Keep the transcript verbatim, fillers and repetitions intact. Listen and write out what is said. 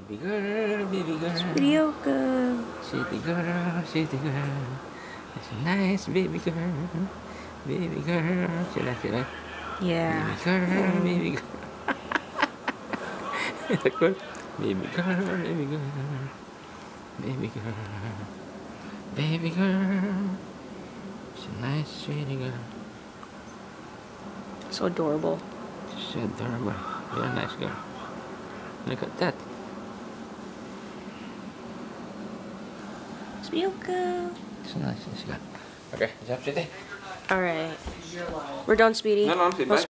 Baby girl, baby girl. Yorkshire. City girl, city girl. It's a nice baby girl. Baby girl. Sila, sila. Yeah. Baby girl, baby girl. It's cool. Baby girl, baby girl. Baby girl. Baby girl. It's a nice, sweet girl. So adorable. So adorable. You're a nice girl. Look at that. Yorkshire. It's a nice, nice girl. Okay, job, Sweetie. Alright. We're done, Speedy. No, no, I'm sitting back.